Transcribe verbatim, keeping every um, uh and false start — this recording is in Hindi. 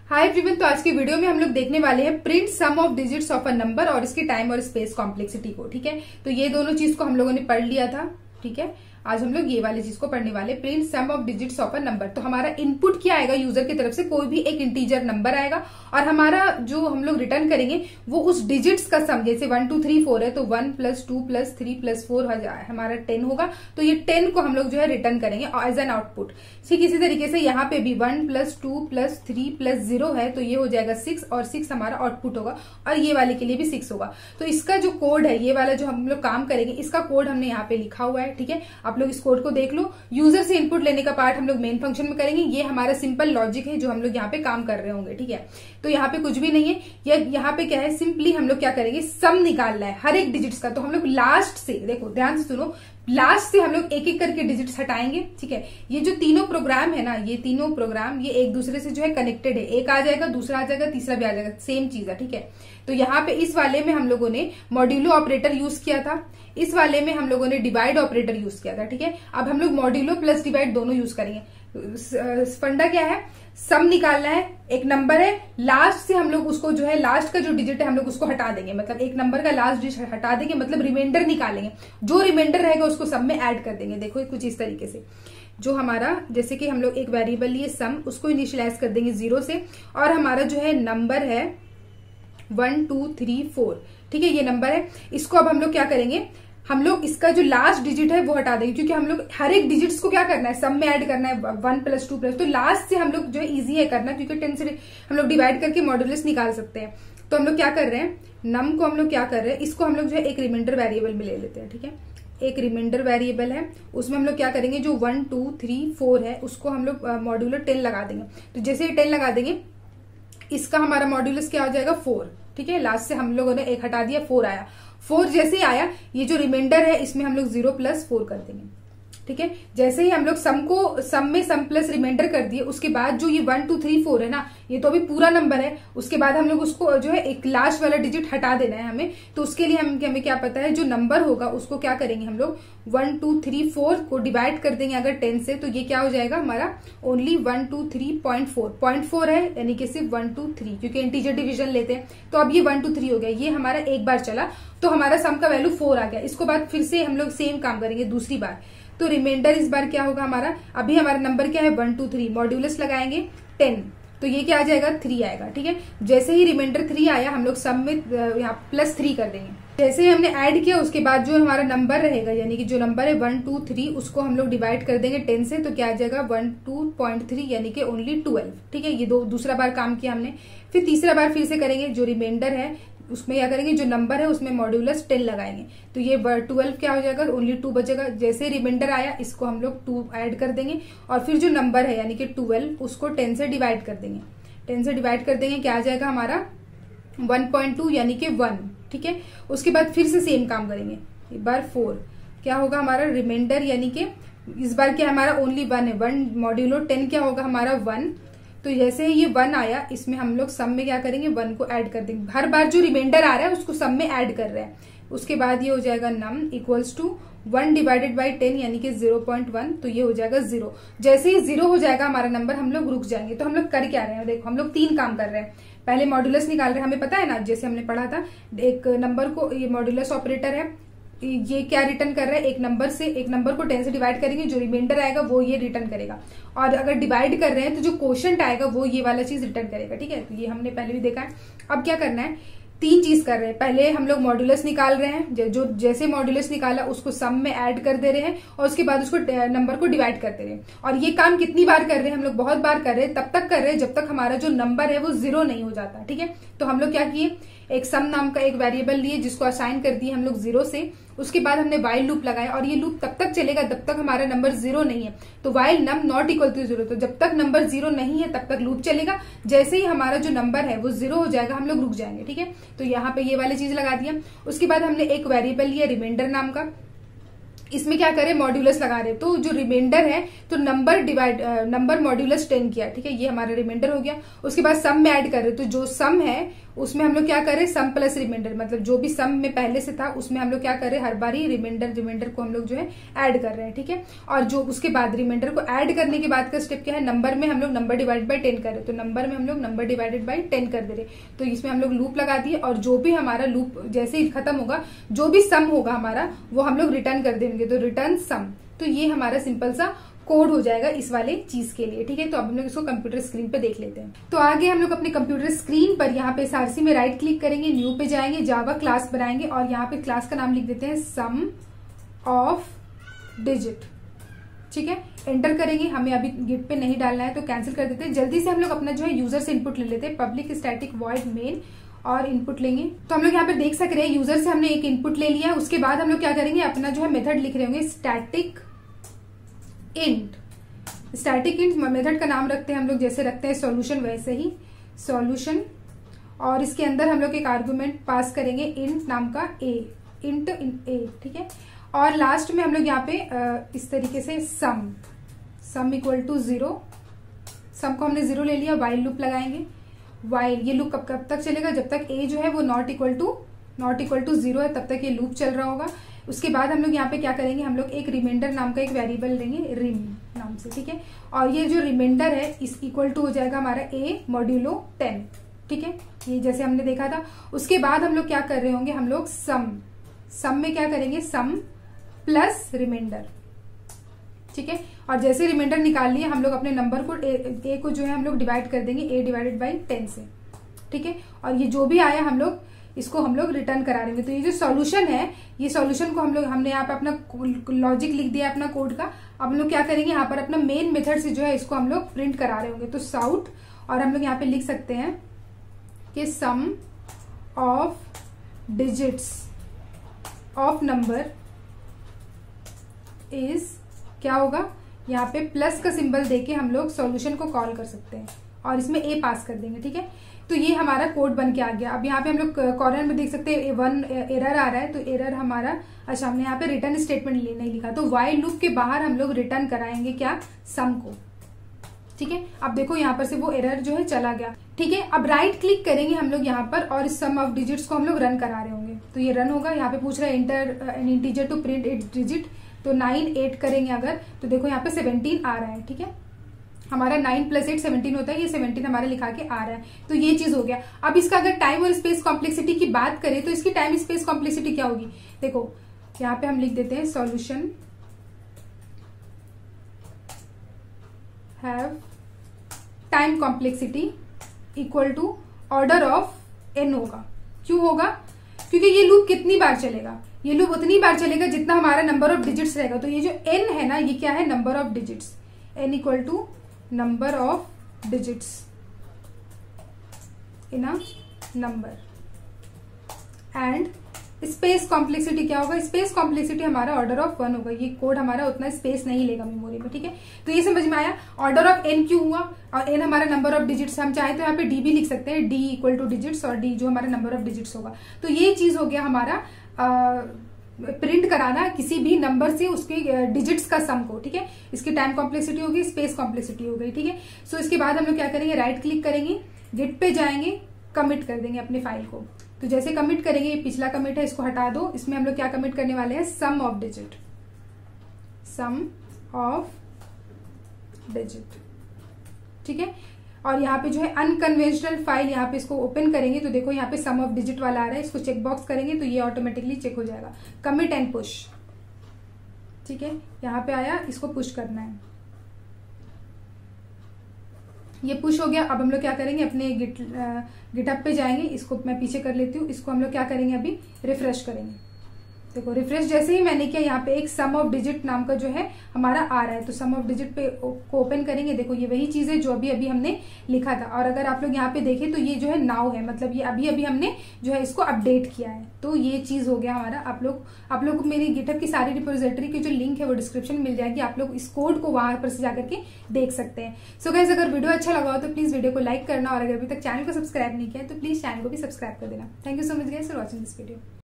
हाय एवरीवन, तो आज की वीडियो में हम लोग देखने वाले हैं print sum of digits of a number और इसकी टाइम और स्पेस कॉम्प्लेक्सिटी को। ठीक है, तो ये दोनों चीज को हम लोगों ने पढ़ लिया था। ठीक है, आज हम लोग ये वाली चीज को पढ़ने वाले, print sum of digits of a number. तो हमारा इनपुट क्या आएगा यूजर की तरफ से, कोई भी एक इंटीजर नंबर आएगा और हमारा जो हम लोग रिटर्न करेंगे वो उस डिजिट्स का सम, जैसे वन टू थ्री फोर है तो one plus two plus three plus four हमारा टेन होगा, तो ये टेन को हम लोग जो है रिटर्न करेंगे एज एन आउटपुट। ठीक इसी तरीके से यहाँ पे भी one plus two plus three plus zero है तो ये हो जाएगा सिक्स और सिक्स हमारा आउटपुट होगा और ये वाले के लिए भी सिक्स होगा। तो इसका जो कोड है, ये वाला जो हम लोग काम करेंगे, इसका कोड हमने यहाँ पे लिखा हुआ है। ठीक है, आप लोग इस कोड को देख लो। यूजर से इनपुट लेने का पार्ट हम लोग मेन फंक्शन में करेंगे। ये हमारा सिंपल लॉजिक है जो हम लोग यहाँ पे काम कर रहे होंगे। ठीक है, तो यहाँ पे कुछ भी नहीं है, या यहाँ पे क्या है, सिंपली हम लोग क्या करेंगे, सम निकालना है हर एक डिजिट्स का। तो हम लोग लास्ट से, देखो ध्यान से सुनो, लास्ट से हम लोग एक एक करके डिजिट्स हटाएंगे। ठीक है, ये जो तीनों प्रोग्राम है ना, ये तीनों प्रोग्राम ये एक दूसरे से जो है कनेक्टेड है। एक आ जाएगा, दूसरा आ जाएगा, तीसरा भी आ जाएगा, सेम चीज है। ठीक है, तो यहाँ पे इस वाले में हम लोगों ने मॉड्यूलो ऑपरेटर यूज किया था, इस वाले में हम लोगों ने डिवाइड ऑपरेटर यूज किया था। ठीक है, अब हम लोग मॉड्यूलो प्लस डिवाइड दोनों यूज करेंगे। फंडा क्या है, सम निकालना है, एक नंबर है, लास्ट से हम लोग उसको जो है, लास्ट का जो डिजिट है हम लोग उसको हटा देंगे, मतलब एक नंबर का लास्ट डिजिट हटा देंगे, मतलब रिमाइंडर निकालेंगे। जो रिमाइंडर रहेगा उसको सम में ऐड कर देंगे। देखो कुछ इस तरीके से, जो हमारा, जैसे कि हम लोग एक वेरिएबल लिए सम, उसको इनिशियलाइज कर देंगे जीरो से, और हमारा जो है नंबर है वन टू थ्री फोर। ठीक है, ये नंबर है, इसको अब हम लोग क्या करेंगे, हम लोग इसका जो लास्ट डिजिट है वो हटा देंगे, क्योंकि हम लोग हर एक डिजिट्स को क्या करना है, सम में ऐड करना है, वन प्लस टू प्लस, तो लास्ट से हम लोग जो है इजी है करना, क्योंकि टेन से हम लोग डिवाइड करके मॉड्यूलस निकाल सकते हैं। तो हम लोग क्या कर रहे हैं, नम को हम लोग क्या कर रहे हैं, इसको हम लोग जो है एक रिमाइंडर वेरिएबल में ले लेते हैं। ठीक है, एक रिमाइंडर वेरिएबल है, उसमें हम लोग क्या करेंगे, जो वन टू थ्री फोर है उसको हम लोग मॉड्यूलर टेन लगा देंगे। तो जैसे ही टेन लगा देंगे, इसका हमारा मॉड्यूलस क्या हो जाएगा, फोर। ठीक है, लास्ट से हम लोगों ने एक हटा दिया, फोर आया। फोर जैसे ही आया, ये जो रिमाइंडर है इसमें हम लोग जीरो प्लस फोर कर देंगे। ठीक है, जैसे ही हम लोग सम को, सम में सम प्लस रिमाइंडर कर दिए, उसके बाद जो ये वन टू थ्री फोर है ना, ये तो अभी पूरा नंबर है, उसके बाद हम लोग उसको जो है एक लास्ट वाला डिजिट हटा देना है हमें। तो उसके लिए हम हमें क्या पता है, जो नंबर होगा उसको क्या करेंगे हम लोग, वन टू थ्री फोर को डिवाइड कर देंगे अगर टेन से, तो ये क्या हो जाएगा हमारा, only one two three point four point four है, यानी कि सिर्फ वन टू थ्री, क्योंकि इंटीजर डिवीजन लेते हैं। तो अब ये वन टू थ्री हो गया, ये हमारा एक बार चला तो हमारा सम का वैल्यू फोर आ गया। इसको बाद फिर से हम लोग सेम काम करेंगे दूसरी बार, तो रिमाइंडर इस बार क्या होगा हमारा, अभी हमारा नंबर क्या है वन टू थ्री, मॉड्यूलस लगाएंगे टेन, तो ये क्या आ जाएगा, थ्री आएगा। ठीक है, जैसे ही रिमाइंडर थ्री आया, हम लोग सम में यहाँ प्लस थ्री कर देंगे। जैसे ही हमने ऐड किया, उसके बाद जो हमारा नंबर रहेगा, यानी कि जो नंबर है वन टू थ्री, उसको हम लोग डिवाइड कर देंगे टेन से, तो क्या आ जाएगा वन टू पॉइंट थ्री, यानी कि ओनली ट्वेल्व। ठीक है, ये दो दूसरा बार काम किया हमने। फिर तीसरा बार फिर से करेंगे, जो रिमाइंडर है उसमें क्या करेंगे, जो नंबर है उसमें मॉड्यूलस टेन लगाएंगे, तो ये ट्वेल्व क्या हो जाएगा, ओनली टू बचेगा। जैसे रिमाइंडर आया, इसको हम लोग टू ऐड कर देंगे, और फिर जो नंबर है यानी कि ट्वेल्व, उसको टेन से डिवाइड कर देंगे। टेन से डिवाइड कर देंगे, क्या आ जाएगा हमारा वन पॉइंट टू, यानी कि वन। ठीक है, उसके बाद फिर से सेम काम करेंगे, एक बार फोर, क्या होगा हमारा रिमाइंडर, यानी कि इस बार क्या हमारा ओनली वन है, वन मॉड्यूलो टेन क्या होगा हमारा वन। तो जैसे ही ये वन आया, इसमें हम लोग सम में क्या करेंगे, वन को ऐड कर देंगे, हर बार जो रिमाइंडर आ रहा है उसको सम में ऐड कर रहे हैं। उसके बाद ये हो जाएगा num equals to one divided by ten, यानी कि जीरो पॉइंट वन, तो ये हो जाएगा जीरो। जैसे ही जीरो हो जाएगा हमारा नंबर, हम लोग रुक जाएंगे। तो हम लोग कर क्या रहे हैं, देखो हम लोग तीन काम कर रहे हैं। पहले मॉड्यूलस निकाल रहे हैं, हमें पता है ना, जैसे हमने पढ़ा था, एक नंबर को, ये मॉड्यूलस ऑपरेटर है, ये क्या रिटर्न कर रहा है, एक नंबर से, एक नंबर को टेन से डिवाइड करेंगे, जो रिमाइंडर आएगा वो ये रिटर्न करेगा, और अगर डिवाइड कर रहे हैं तो जो क्वोशंट आएगा वो ये वाला चीज रिटर्न करेगा। ठीक है, तो ये हमने पहले भी देखा है। अब क्या करना है, तीन चीज कर रहे हैं। पहले हम लोग मॉड्यूलस निकाल रहे हैं, जो जैसे मॉड्यूलस निकाला उसको सम में ऐड कर दे रहे हैं, और उसके बाद उसको नंबर को डिवाइड कर दे रहे हैं। और ये काम कितनी बार कर रहे हैं हम लोग, बहुत बार कर रहे हैं, तब तक कर रहे हैं जब तक हमारा जो नंबर है वो जीरो नहीं हो जाता। ठीक है, तो हम लोग क्या किए, एक सम नाम का एक वेरिएबल लिए, जिसको असाइन कर दिए हम लोग जीरो से। उसके बाद हमने वाइल लूप लगाया, और ये लूप तब तक चलेगा जब तक हमारा नंबर जीरो नहीं है। तो while num not equal to zero, तो जब तक नंबर जीरो नहीं है तब तक लूप चलेगा। जैसे ही हमारा जो नंबर है वो जीरो हो जाएगा, हम लोग रुक जाएंगे। ठीक है, तो यहाँ पे ये वाली चीज लगा दिया। उसके बाद हमने एक वेरिएबल लिया रिमाइंडर नाम का, इसमें क्या करें, मॉड्यूलस लगा रहे, तो जो रिमाइंडर है तो number divide number modulus ten किया, ठीक है, ये हमारा रिमाइंडर हो गया। उसके बाद सम में ऐड कर रहे, तो जो सम है उसमें हम लोग क्या करें, सम प्लस रिमाइंडर, मतलब जो भी सम में पहले से था उसमें हम लोग क्या कर रहे हैं, हर बार ही रिमाइंडर रिमाइंडर को हम लोग जो है ऐड कर रहे हैं, ठीक है। और जो उसके बाद रिमाइंडर को ऐड करने के बाद का स्टेप क्या है, नंबर में हम लोग नंबर डिवाइड बाई टेन कर रहे, तो नंबर में हम लोग नंबर डिवाइडेड बाई टेन कर दे रहे, तो इसमें हम लोग लूप लगा दिए, और जो भी हमारा लूप जैसे ही खत्म होगा, जो भी सम होगा हमारा वो हम लोग रिटर्न कर देंगे, तो रिटर्न सम। तो ये हमारा सिंपल सा कोड हो जाएगा इस वाले चीज के लिए, ठीक है। तो अब हम लोग इसको कंप्यूटर स्क्रीन पे देख लेते हैं। तो आगे हम लोग अपने कंप्यूटर स्क्रीन पर यहाँ पे एसआरसी में राइट क्लिक करेंगे, न्यू पे जाएंगे, जावा क्लास बनाएंगे और यहाँ पे क्लास का नाम लिख देते हैं सम ऑफ डिजिट, ठीक है। एंटर करेंगे, हमें अभी गिट पे नहीं डालना है तो कैंसिल कर देते हैं। जल्दी से हम लोग अपना जो है यूजर से इनपुट ले लेते हैं, पब्लिक स्टैटिक वॉइड मेन और इनपुट लेंगे। तो हम लोग यहाँ पे देख सक रहे हैं यूजर से हमने एक इनपुट ले लिया। उसके बाद हम लोग क्या करेंगे, अपना जो है मेथड लिख रहे होंगे static int. Static int method का नाम रखते हैं हम लोग जैसे रखते हैं सॉल्यूशन, वैसे ही सॉल्यूशन, और इसके अंदर हम लोग एक आर्गुमेंट पास करेंगे इंट नाम का ए, इंट ए, ठीक है। और लास्ट में हम लोग यहाँ पे इस तरीके से sum sum equal to zero, sum को हमने जीरो ले लिया, वाइल लूप लगाएंगे। वाइल ये लूप कब कब तक चलेगा, जब तक ए जो है वो not equal to not equal to zero है तब तक ये लूप चल रहा होगा। उसके बाद हम लोग यहाँ पे क्या करेंगे, हम लोग एक रिमाइंडर नाम का एक वेरिएबल लेंगे रिम नाम से, ठीक है। और ये जो रिमाइंडर है इस इक्वल टू हो जाएगा हमारा ए मॉड्यूलो टेन, ठीक है, ये जैसे हमने देखा था। उसके बाद हम लोग क्या कर रहे होंगे, हम लोग सम सम में क्या करेंगे, सम प्लस रिमाइंडर, ठीक है। और जैसे रिमाइंडर निकाल लिए हम लोग अपने नंबर को ए, ए को जो है हम लोग डिवाइड कर देंगे ए डिवाइडेड बाई टेन से, ठीक है। और ये जो भी आया हम लोग इसको हम लोग रिटर्न करा देंगे। तो ये जो सॉल्यूशन है, ये सॉल्यूशन को हम लोग हमने यहाँ पे अपना लॉजिक लिख दिया अपना कोड का। अब हम लोग क्या करेंगे, यहाँ पर अपना मेन मेथड से जो है इसको हम लोग प्रिंट करा रहे होंगे, तो साउट, और हम लोग यहाँ पे लिख सकते हैं कि sum of digits of number is, क्या होगा, यहाँ पे प्लस का सिंबल देके हम लोग सॉल्यूशन को कॉल कर सकते हैं और इसमें ए पास कर देंगे, ठीक है। तो ये हमारा कोड बन के आ गया। अब यहाँ पे हम लोग कॉर्नर में देख सकते हैं वन एरर आ रहा है, तो एरर हमारा, अच्छा हमने यहाँ पे रिटर्न स्टेटमेंट नहीं लिखा, तो वाइल लूप के बाहर हम लोग रिटर्न कराएंगे क्या, सम को, ठीक है। अब देखो यहाँ पर से वो एरर जो है चला गया, ठीक है। अब राइट क्लिक करेंगे हम लोग यहाँ पर और इस सम ऑफ डिजिट्स को हम लोग रन करा रहे होंगे, तो ये रन होगा। यहाँ पे पूछ रहा है enter an integer to print eight digit, तो नाइन एट करेंगे अगर, तो देखो यहाँ पे सेवनटीन आ रहा है, ठीक है। हमारा नाइन प्लस एट सेवनटीन होता है, ये सेवनटीन हमारा लिखा के आ रहा है, तो ये चीज हो गया। अब इसका अगर टाइम और स्पेस कॉम्प्लेक्सिटी की बात करें तो इसकी टाइम स्पेस कॉम्प्लेक्सिटी क्या होगी, देखो यहाँ पे हम लिख देते हैं solution have time complexity equal to order of N होगा। क्यों होगा, क्योंकि ये लूप कितनी बार चलेगा, ये लूप उतनी बार चलेगा जितना हमारा नंबर ऑफ डिजिट्स रहेगा। तो ये जो एन है ना, ये क्या है, number of digits, N equal to number of digits in a number. And space complexity क्या होगा, स्पेस कॉम्प्लेक्सिटी हमारा ऑर्डर ऑफ वन होगा। ये कोड हमारा उतना स्पेस नहीं लेगा मेमोरी में, ठीक है। तो ये समझ में आया, ऑर्डर ऑफ एन क्यों हुआ, और एन हमारा नंबर ऑफ डिजिट्स, हम चाहे तो यहाँ पे डी भी लिख सकते हैं, डी इक्वल टू डिजिट्स, और डी जो हमारा नंबर ऑफ डिजिट्स होगा। तो ये चीज हो गया हमारा आ, प्रिंट कराना किसी भी नंबर से उसके डिजिट्स का सम को, ठीक है। इसकी टाइम कॉम्प्लेक्सिटी होगी, स्पेस कॉम्प्लेक्सिटी हो गई, ठीक है। सो इसके बाद हम लोग क्या करेंगे, राइट क्लिक करेंगे, गिट पे जाएंगे, कमिट कर देंगे अपने फाइल को। तो जैसे कमिट करेंगे, ये पिछला कमिट है इसको हटा दो, इसमें हम लोग क्या कमिट करने वाले हैं, sum of digit, sum of digit, ठीक है। और यहाँ पे जो है अनकन्वेंशनल फाइल, यहाँ पे इसको ओपन करेंगे तो देखो यहाँ पे सम ऑफ डिजिट वाला आ रहा है, इसको चेक बॉक्स करेंगे तो ये ऑटोमेटिकली चेक हो जाएगा। कमिट एंड पुश, ठीक है, यहाँ पे आया, इसको पुश करना है, ये पुश हो गया। अब हम लोग क्या करेंगे, अपने गिट गिटअप पे जाएंगे, इसको मैं पीछे कर लेती हूँ, इसको हम लोग क्या करेंगे, अभी रिफ्रेश करेंगे। देखो रिफ्रेश जैसे ही मैंने किया, यहाँ पे एक सम ऑफ डिजिट नाम का जो है हमारा आ रहा है, तो सम ऑफ डिजिट पे को ओपन करेंगे, देखो ये वही चीज है जो अभी अभी हमने लिखा था। और अगर आप लोग यहाँ पे देखें तो ये जो है नाउ है, मतलब ये अभी अभी हमने जो है इसको अपडेट किया है, तो ये चीज हो गया हमारा। आप लोग आप लोग को मेरी गिटहब की सारी रिपोजिटरी की जो लिंक है वो डिस्क्रिप्शन में मिल जाएगी, आप लोग इस कोड को वहां पर से जाकर के देख सकते हैं। सो गाइस, अगर वीडियो अच्छा लगा हो तो प्लीज वीडियो को लाइक करना, और अगर अभी तक चैनल को सब्सक्राइब नहीं किया तो प्लीज चैनल को भी सब्सक्राइब कर देना। Thank you so much guys for watching this video.